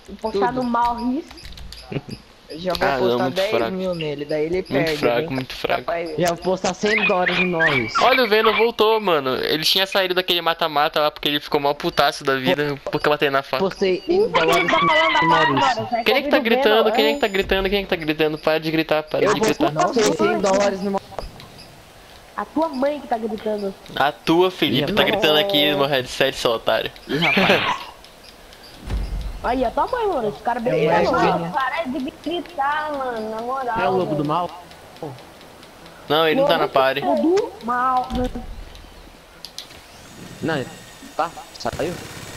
Postar no Maurice. Eu já vou postar muito 10 fraco. mil nele, daí ele perde. Muito fraco, hein? muito fraco. Rapaz, Já vou postar 100 dólares no Norris. Olha, o Venom voltou, mano. Ele tinha saído daquele mata-mata lá porque ele ficou mal putaço da vida porque eu batei na faca. Postei 100 dólares no Maurício. Quem é que tá gritando? Quem é que tá gritando? Quem é que tá gritando? Para de gritar, para Eu de gritar. postei 100 dólares no A tua mãe que tá gritando. A tua, Felipe, Ih, tá rapaz. gritando aqui no meu headset, seu otário. Ih, rapaz. Aí, a tua mãe, mano. Esse cara É, bem mas mano. quem é? Para de gritar, mano. Na moral. É o lobo do mal? Não, ele não tá na party. Do mal. Não, tá, saiu.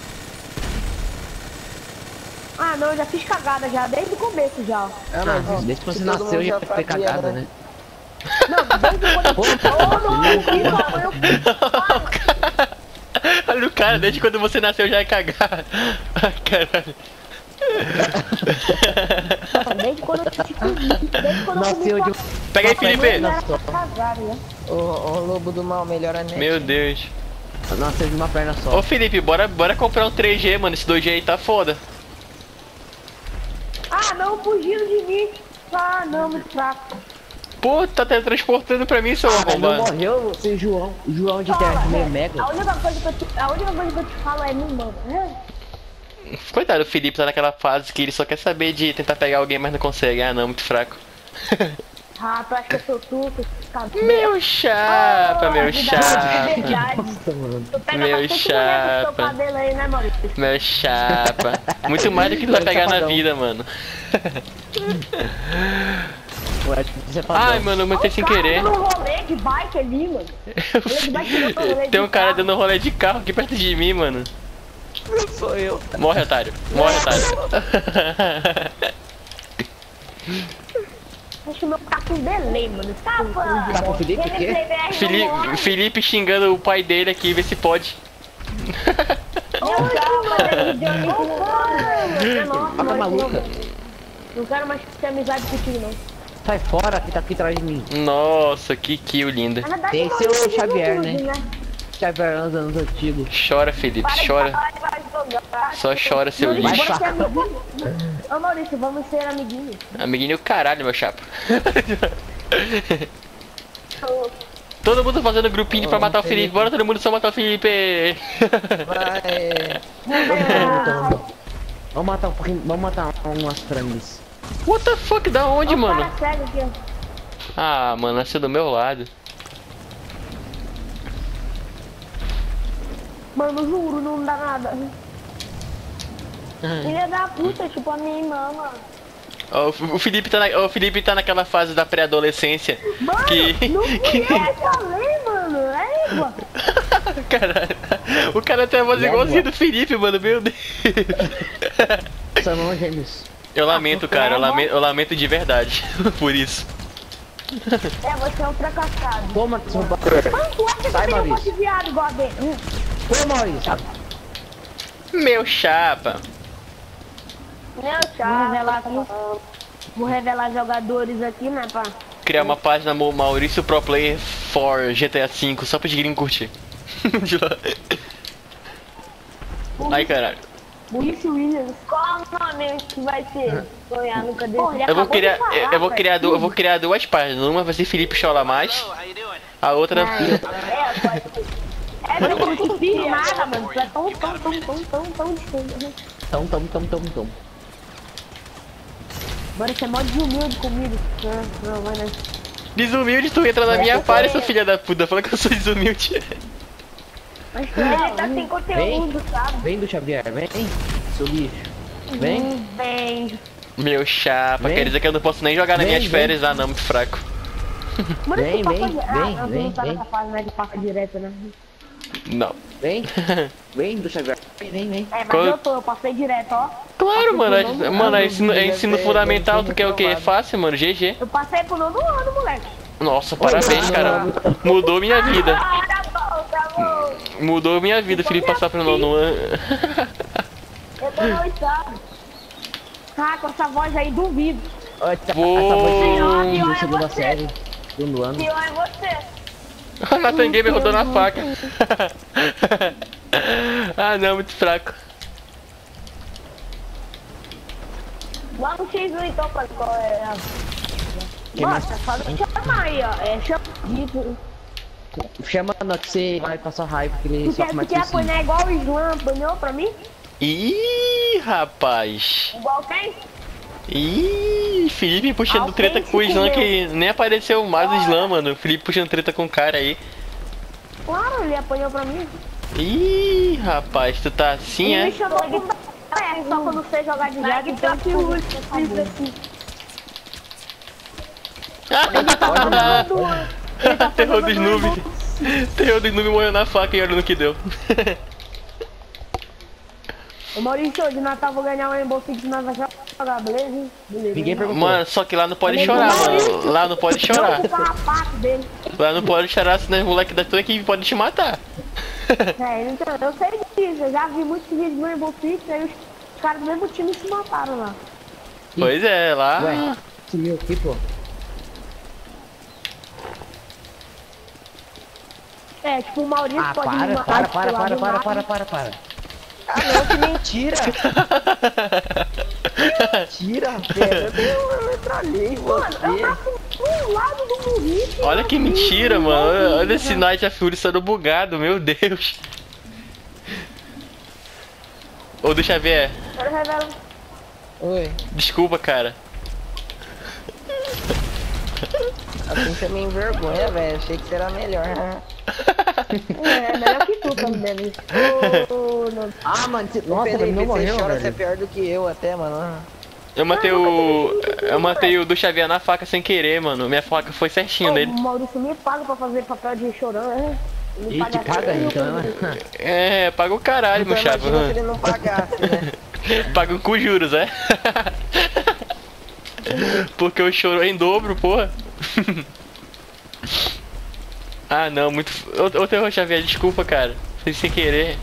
Ah, não, eu já fiz cagada já, desde o começo já. ah, Ah, mas, desde que você se todo nasceu mundo já sabia, foi cagada, né? Não, desde quando eu Olha o cara, desde quando você nasceu já é cagar. Ai, caralho. Desde quando eu fico. Desde quando eu Nasceu de Pega aí, Felipe. Nasceu. Ô, lobo do mal, melhora net. Meu Deus. Nasceu de uma perna só. Ô, Felipe, bora comprar um 3G, mano. Esse 2G aí tá foda. Ah, não, fugiram de mim. Ah, não, muito fraco. Pô, tá teletransportando pra mim, seu Não arrombado. morreu, seu João. O João de terra meio mega. A única coisa que eu te falo é me manda. Coitado, o Felipe tá naquela fase que ele só quer saber de tentar pegar alguém, mas não consegue. Ah, não, muito fraco. Ah, tu acha que eu sou tu? Meu chapa, meu É chapa. verdade. Nossa, mano. Tu pega Meu bastante mulher com o seu chapa. cabelo aí, né, Maurício? Meu chapa. Muito mais do que tu vai pegar na vida, mano. Ué, você é padrão. Ai, mano, eu matei sem querer. No rolê de bike ali, mano. Rolê de bike não, rolê de Tem um cara carro. dando rolê de carro aqui perto de mim, mano. Sou eu. Morre, otário. Morre, otário. Acho que o meu tá com delay, mano. Tá com o Felipe, o quê? Felipe xingando o pai dele aqui, vê se pode. Tá maluca? Não quero mais ter amizade contigo, não. Sai fora que tá aqui atrás de mim. Nossa, que kill linda. Na verdade, Tem não, seu eu Xavier, não, né? Xavier anos antigos. Chora, Felipe, chora. Só chora, seu Maurício, lixo. bora ser amiguinho. Ô Maurício, vamos ser amiguinhos. Amiguinho, caralho, meu chapa. Todo mundo fazendo grupinho pra matar o Felipe. Bora todo mundo só matar o Felipe. Vai. Vamos matar um pouquinho. Vamos matar umas frangas. What the fuck, da onde, mano? Cara cego aqui, ó. Ah, mano, nasceu do meu lado. Mano, juro, não dá nada. Filha da puta, tipo a minha irmã, mano. Ó, o Felipe tá naquela fase da pré-adolescência. Mano, Que- não conhece a lei, mano. É igual. Caralho. O cara tem a voz igualzinha do Felipe, mano, meu Deus. São irmãos gêmeos. Eu lamento, cara, eu lamento de verdade por isso. É, você é um fracassado. Toma, seu Mano, tu acha que Sai, eu tenho um Maurício. monte de viado igual a dele? Ô, Maurício. Meu chapa. Vou revelar jogadores aqui, né, pá? Criar uma página Maurício Pro Player for GTA V só pra gringo curtir. De lá. Ai, caralho. Maurício Williams. Qual o nome que vai ser? Sonhar nunca deu. Eu vou criar duas páginas. Uma vai ser Felipe Chola Mais. A outra. É, eu não confio nada, mano. Tu é tão distante. Tom. Bora ser mó desumilde comigo. Não, vai não. Desumilde, tu entra na minha página, seu filho da puta. Fala que eu sou desumilde. Mas ele tá sem conteúdo, sabe? Vem do Xavier, vem. Seu lixo. Vem. Vem. Meu chapa, Vem. quer dizer que eu não posso nem jogar nas Vem, minhas vem. férias. Ah, não, muito fraco. Mano, Vem, esse papo vem, de- vem, eu vem, não tá vem. nessa fase, né, de papo direto, né? Não. Vem. Vem do Xavier. Vem. É, mas Qual- eu passei direto, ó. Claro, mano. Mano, é ensino deve fundamental. ter Tu quer o quê? reprovado. Fácil, mano. GG. Eu passei pro nono ano, moleque. Nossa, parabéns, cara. Mudou minha vida. Ah, tá bom. Mudou minha vida, Felipe, passar pro nono ano. Eu tô no oitavo. Ah, com essa voz aí, duvido. Olha, essa Vou- voz Pior do é segunda você. série. Segundo ano. Pior é você. O Nathan Gamer rodou na faca. Ah, não, muito fraco. Lá no X1 então, qual é a... Quem mais? Nossa, só chama aí, ó. É chama... Chama no que você vai passar raiva, que ele Tu sofre quer, mais tu quer que você. apanhar igual o Slam apanhou pra mim? Ih, rapaz. Igual quem? Ih, Felipe puxando treta com o Slam que nem apareceu mais o Slam, mano. Felipe puxando treta com o cara aí. Claro, ele apanhou pra mim. Ih, rapaz, tu tá assim, Ele é? me chamou pra... É, só quando você jogar de jato, então que o aqui. Terror dos noobs. Terror dos noobs morreu na faca e olha no que deu. Ô Maurício, de Natal eu vou ganhar um Rainbow Six, nós vamos jogar, beleza? Ninguém perguntou. Mano, só que lá não pode chorar, mano. Lá não pode chorar. O carrapato dele. Lá não pode chorar, senão os moleques da tua equipe podem te matar. É, então, eu sei disso, eu já vi muitos vídeos no Rainbow Six, aí os caras do mesmo time se mataram lá. Pois é, lá. Ué, sumiu aqui, pô. É, tipo, o Maurício Ah, pode me matar. para. Ah, não, que mentira. Mentira, velho. Eu metralhei Mano, eu você. tava do lado do Maurício. Olha que mentira, mano. Olha esse Night of Fury sendo bugado, meu Deus. Ô, do Xavier, Eu revelo. Oi. desculpa, cara. Assim você me envergonha, velho. Achei que será melhor. É, melhor que tu também. Não. Ah, mano, nossa, Felipe, ele não morreu, você chora velho. ser pior do que eu até, mano. Eu matei o do Xavier na faca sem querer, mano. Minha faca foi certinho O nele. Maurício me paga pra fazer papel de chorão, é? Ele Ih, te paga tudo. então, né? É, paga o caralho, meu Então chapa. imagina se ele não pagasse, né? Paga com juros, é? Porque o choro é em dobro, porra. Ah, não, muito. Ô, Terror Xavier, desculpa, cara. Foi sem querer.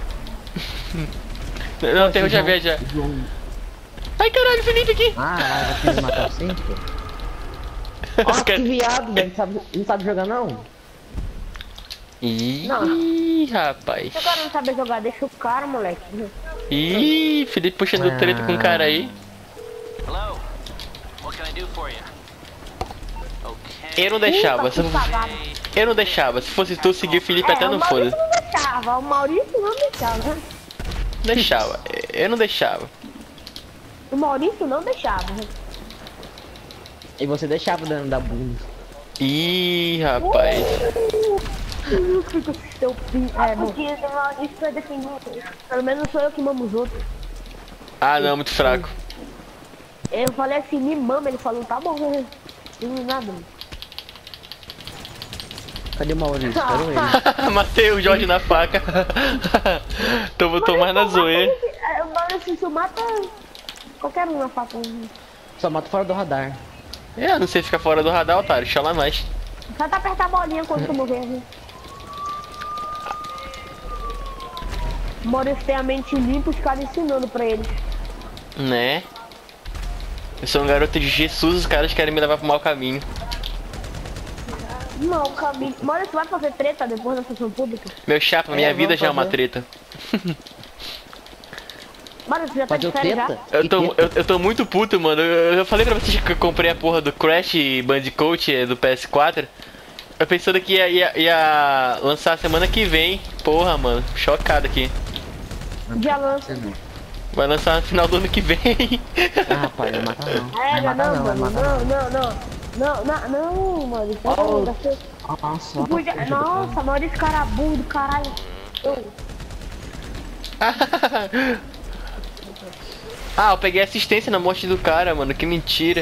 Não, Terror Xavier já. Ai, caralho, Felipe aqui. Ah, vai querer matar assim, pô. Ó, que viado, velho. Não sabe jogar, não? Ih, rapaz. Se o cara não sabe jogar, deixa o cara, moleque. Ih, Felipe puxando treta com o cara aí. Hello. What can I do for you? Okay. Eu não deixava. Puta que cagada. Eu não deixava. Se fosse tu, seguir o Felipe até o não Maurício foda. não deixava, o Maurício não deixava. Deixava. Eu não deixava. O Maurício não deixava. E você deixava dando da bunda. Ih, rapaz. Seu filho. É, porque o Maurício vai defender. Pelo menos sou eu que mamo os outros. Ah, não, muito fraco. Eu falei assim, me mama, ele falou, tá bom, né? Não nada. Cadê o Maurício? Quero ele. Matei o Jorge na faca. Tô mais na zoeira. O Maurício se mata qualquer um na faca. Só mata fora do radar. É, não sei ficar fora do radar, otário. Chama mais. Só tá apertar a bolinha quando tu morrer, né? O Maurício tem a mente limpa, os caras ensinando pra eles. Né? Eu sou um garoto de Jesus, os caras querem me levar pro mau caminho. Não, caminho. Maurício, vai fazer treta depois da sessão pública? Meu chapa, minha vida vamos já é uma fazer. treta. Maurício, já tá Fazer de o férias já? teta? Eu tô muito puto, mano. Eu falei pra vocês que eu comprei a porra do Crash Bandicoot do PS4. Eu pensando que ia lançar semana que vem. Porra, mano. Chocado aqui. Já lança. Vai lançar no final do ano que vem. Ah, rapaz, vai matar não. Vai É, matar não, vai mano. matar Não, Maurício. Oh. Nossa, Nossa, nossa, Maurício, cara burro do caralho. Ah, eu peguei assistência na morte do cara, mano. Que mentira.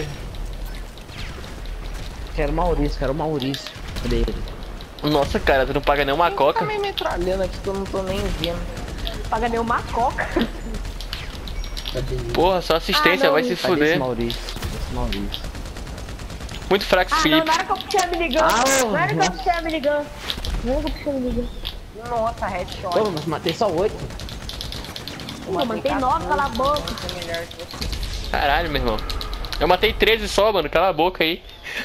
Quero o Maurício. Cadê ele? Nossa, cara, tu não paga nem uma Tá coca. me metralhando aqui que eu não tô nem vendo. Paga nem uma coca. Cadê ele? Porra, só assistência, Ah, não, vai se Cadê esse fuder. Maurício? Esse Maurício. Muito fraco esse Ah, não, Felipe. não era que eu puxei a minigun. Não era que eu puxei a minigun. Não era que eu puxei a minigun. Nossa, headshot. Pô, mas matei só 8. Pô, mano, tem 9, cala a boca. É melhor que você. Caralho, meu irmão. Eu matei 13 só, mano. Cala a boca aí.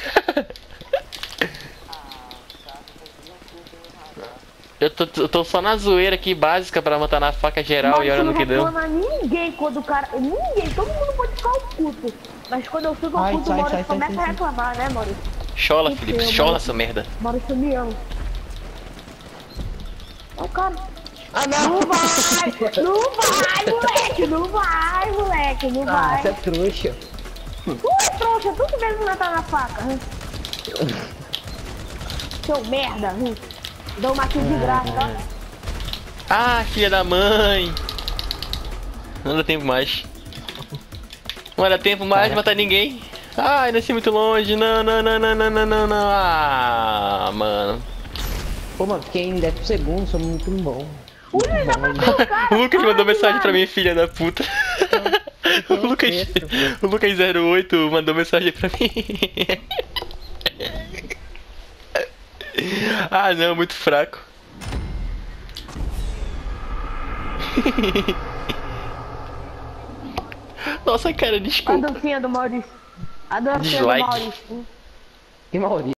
Eu tô só na zoeira aqui, básica, pra matar na faca geral e olha no que deu. Não reclama ninguém quando o cara... Ninguém, todo mundo pode ficar o cu oculto. Mas quando eu fico Ai, oculto, o sai, Maurício sai, sai, começa a sai. reclamar, né, Maurício? Chola, Felipe, chola, seu merda. Maurício me ama. Ó, cara. Ah, não! Não vai! Não vai, moleque! Não vai, moleque! Não Ah, vai! você é trouxa. Trouxa, tu que mesmo matar na faca. Seu merda. Dá uma kill de graça, tá? Ah, filha da mãe. Não dá tempo mais. Não dá tempo mais de matar ninguém. Ai, nasci muito longe. Não, não, não, não, não, não, não, não. Ah, mano. Pô, mano, fiquei em 10 segundos, sou muito bom. O Luiz já matou o cara. O Lucas mandou Ai, mensagem mano. pra mim, filha da puta. O Lucas 08 mandou mensagem pra mim. Ah, não, muito fraco. Nossa, cara, A desculpa. dancinha do Maurício. A dancinha do Dislike. Maurício. Que Maurício.